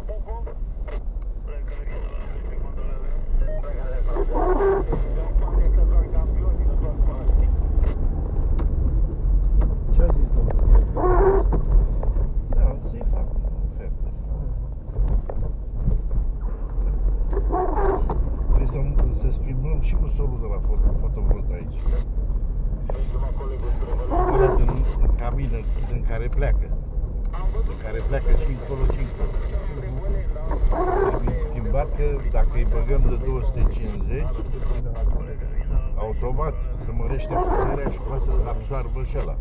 Ce a zis domnul? Da, să-i fac ofertă. Trebuie să schimbăm și usolul de la fotovoltaici. Ăla din cabină din care pleacă. Din care pleacă și încolo și încolo. Trebuie schimbat că dacă îi băgăm de 250, automat se mărește puterea și poate să absoarbă și ăla.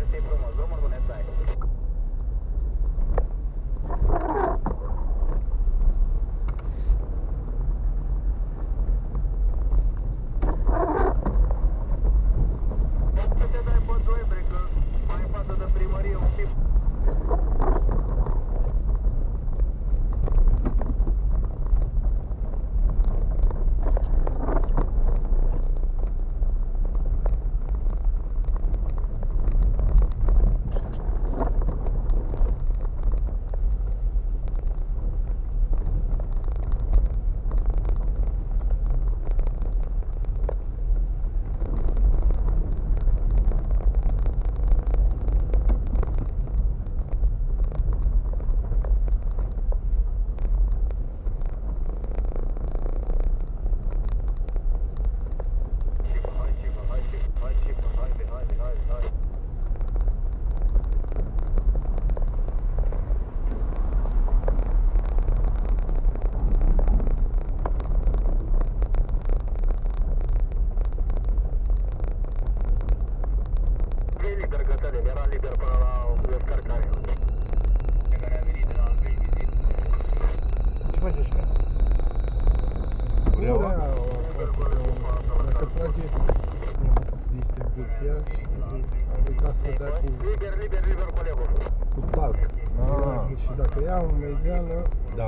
Era liber până la descărcare. Care a venit de la Albania. Ce faci așa? Ureaua dacă trage distribuția și a uitat să dea Liber, colegul. cu talc. Și dacă ia o mezeală... Da.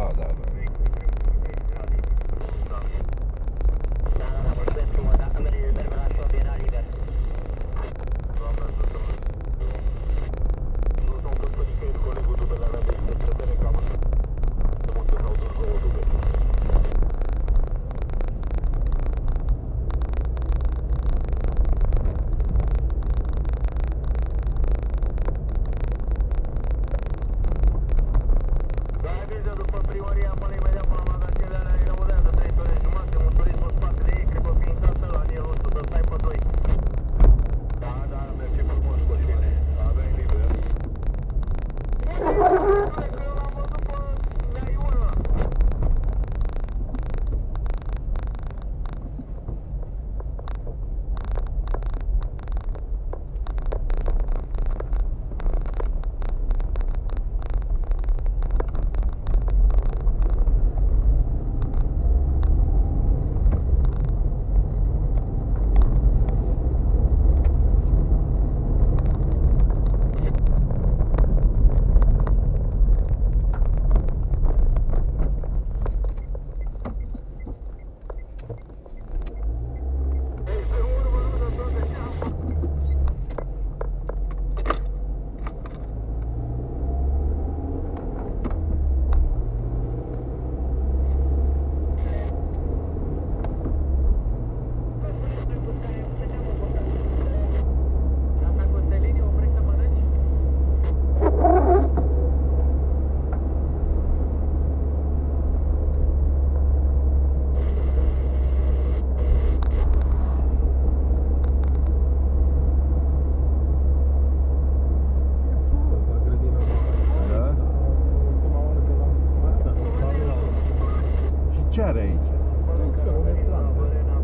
Ce are aici? Tot felul de plante.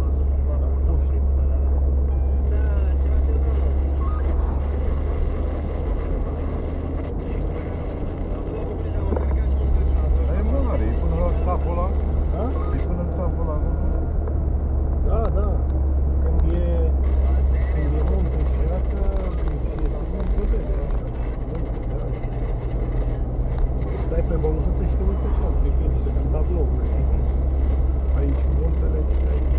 Dar e mare, e până la capul ăla. Da? E până în capul ăla. Da. Când e munte și asta și e segment se vede așa. Munte, da. Stai pe bălcuță și te uiți așa, spre niște tablou. Aici muntele și aici